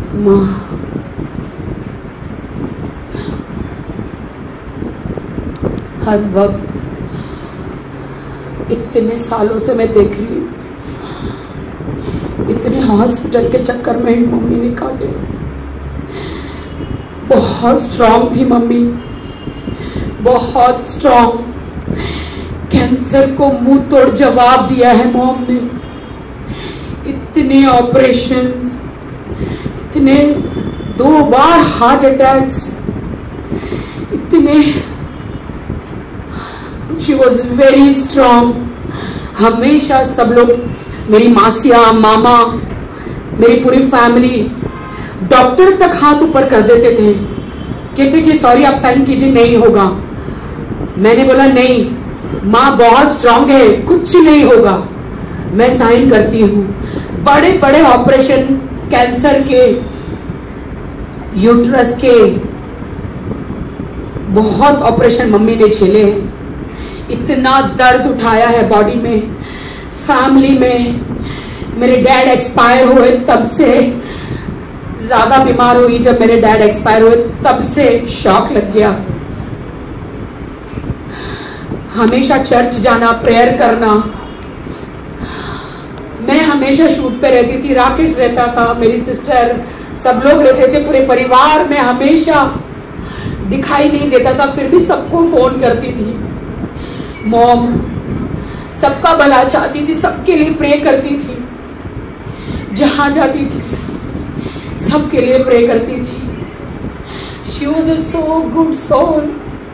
माँ हर वक्त इतने सालों से मैं देख रही हूँ, इतने हॉस्पिटल के चक्कर में ही मम्मी ने काटे। बहुत स्ट्रांग थी मम्मी, बहुत स्ट्रांग। कैंसर को मुंह तोड़ जवाब दिया है मॉम ने। इतने ऑपरेशंस, इतने 2 बार हार्ट अटैक्स, इतने शी वॉज वेरी स्ट्रांग। हमेशा सब लोग, मेरी मासियाँ, मामा, मेरी पूरी फैमिली, डॉक्टर तक हाथ ऊपर कर देते थे, कहते कि सॉरी आप साइन कीजिए, नहीं होगा। मैंने बोला नहीं, माँ बहुत स्ट्रांग है, कुछ नहीं होगा, मैं साइन करती हूँ। बड़े बड़े ऑपरेशन, कैंसर के, यूट्रस के, बहुत ऑपरेशन मम्मी ने झेले हैं। इतना दर्द उठाया है बॉडी में, फैमिली में। मेरे डैड एक्सपायर हुए तब से ज्यादा बीमार हुई। जब मेरे डैड एक्सपायर हुए तब से शॉक लग गया। हमेशा चर्च जाना, प्रेयर करना। मैं हमेशा शूट पे रहती थी, राकेश रहता था, मेरी सिस्टर, सब लोग रहते थे पूरे परिवार में। हमेशा दिखाई नहीं देता था, फिर भी सबको फोन करती थी। मॉम सबका भला चाहती थी, सबके लिए प्रे करती थी, जहां जाती थी सबके लिए प्रे करती थी। She was a so good soul.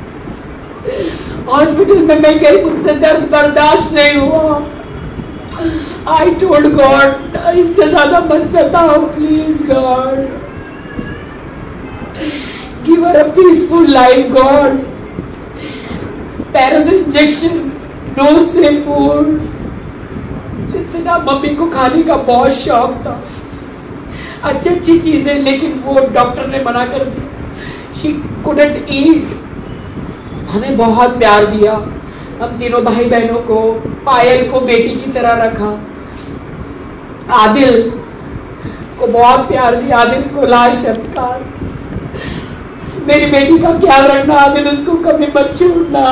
Hospital में मैं गई, मुझसे दर्द बर्दाश्त नहीं हुआ। आई टोल्ड गॉड, इससे ज्यादा मत सताओ please God, give her a peaceful life God. पैरों इंजेक्शन, नो सेफ फूड। इतना मम्मी को खाने का बहुत शौक था, अच्छी अच्छी चीजें, लेकिन वो डॉक्टर ने मना कर दिया। She couldn't eat. हमें बहुत प्यार दिया, हम तीनों भाई बहनों को। पायल को बेटी की तरह रखा, आदिल को बहुत प्यार दिया, आदिल को लाज सत्कार। मेरी बेटी का ख्याल रखना आदिल, उसको कभी मत छोड़ना।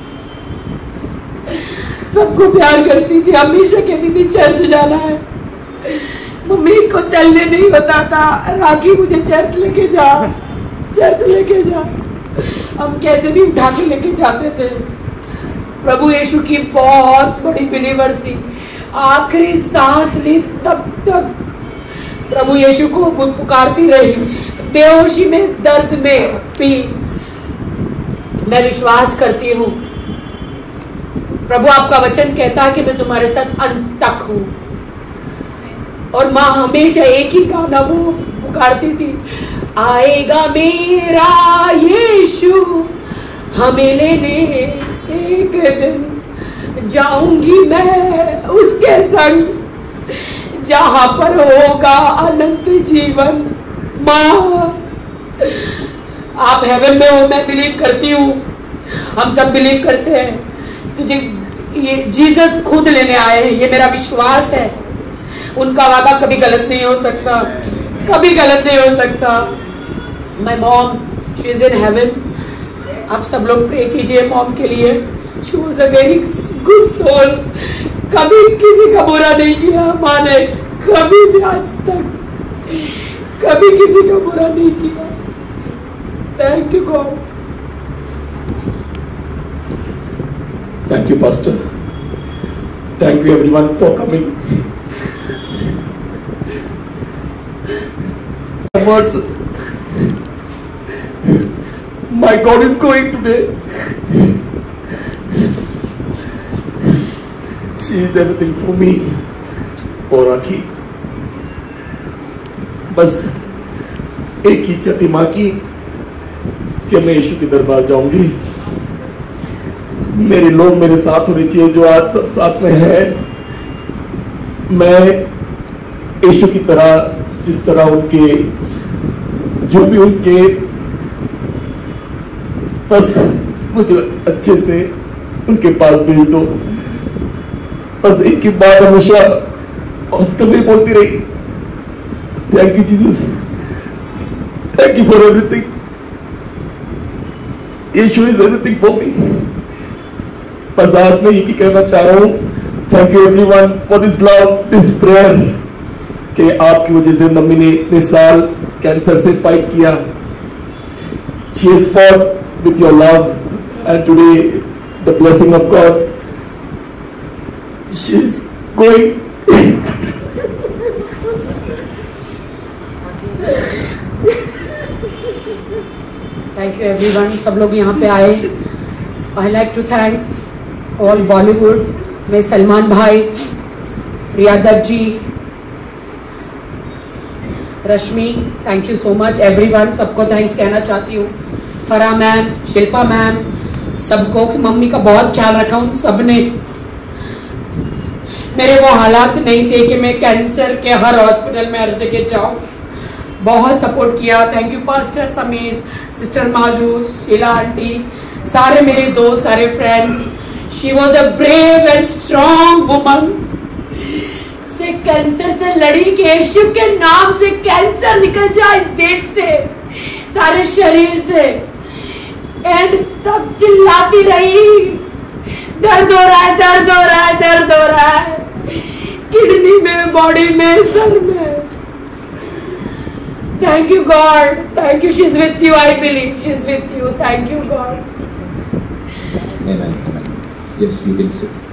सबको प्यार करती थी, हमेशा कहती थी चर्च जाना है। मम्मी को चलने नहीं होता था, राखी मुझे चर्च लेके जा, चर्च लेके जा। हम कैसे भी उठा के लेके जाते थे। प्रभु यीशु की बहुत बड़ी बिलीवर थी, आखिरी सांस ली तब तक प्रभु यीशु को पुकारती रही, बेहोशी में, दर्द में भी। मैं विश्वास करती हूँ, प्रभु आपका वचन कहता है कि मैं तुम्हारे साथ अंत तक हूं। और माँ हमेशा एक ही गाना वो पुकारती थी, आएगा मेरा यीशु हमें लेने एक दिन, जाऊंगी मैं उसके संग, जहां पर होगा अनंत जीवन। माँ आप हेवन में हो, मैं बिलीव करती हूँ, हम सब बिलीव करते हैं। तुझे ये जीसस खुद लेने आए हैं, ये मेरा विश्वास है। उनका वादा कभी गलत नहीं हो सकता, कभी गलत नहीं हो सकता। My mom, she is in heaven. आप सब लोग प्रे कीजिए मॉम के लिए। She was a very good soul. कभी किसी का बुरा नहीं किया माँ ने, कभी भी आज तक कभी किसी का बुरा नहीं किया। Thank you God. Thank you, Pastor. Thank you, everyone, for coming. Words. My God is going today. She is everything for me, for Rakhi. बस एक ही इच्छा थी माँ की कि मैं यीशु के दरबार जाऊंगी। मेरे लोग मेरे साथ होने चाहिए, जो आज सब साथ में है। मैं यीशु की तरह, जिस तरह उनके, जो भी उनके, बस मुझे अच्छे से उनके पास भेज दो। बस एक ही बात हमेशा हॉस्पिटल में बोलती रही, thank you Jesus, Thank you for everything. Yeshu is everything for me. बस आज मैं यही कहना चाह रहा हूँ, thank you everyone for this love, this prayer, कि आपकी वजह से मम्मी ने इतने साल कैंसर से फाइट किया. She has fought with your love, and today the blessing of God, she is going. Thank you everyone, सब लोग यहाँ पे आए. I like to thanks all Bollywood में सलमान भाई, Riya Dutt ji, Rashmi, thank you so much everyone. सबको थैंक्स कहना चाहती हूँ. फरा मैम, शिल्पा मैम, सबको कि मम्मी का बहुत ख्याल रखा उन सब ने. मेरे वो हालात नहीं थे कि मैं कैंसर के हर हॉस्पिटल में हर जगह जाऊँ. बहुत सपोर्ट किया. Thank you pastor Sameer, sister Maju, Sheela aunty, सारे मेरे दोस्त, सारे friends. She was a brave and strong woman. से कैंसर से लड़ी कि यीशु के नाम से कैंसर निकल जाए इस देश से, सारे शरीर से. एंड तक चिल्लाती रही, दर्द हो रहा है, दर्द हो रहा है, दर्द हो रहा है, किडनी में, बॉडी में, सर में. Thank you God, thank you. She's with you. I believe she's with you. Thank you God. Amen. Amen. Yes, you can sit.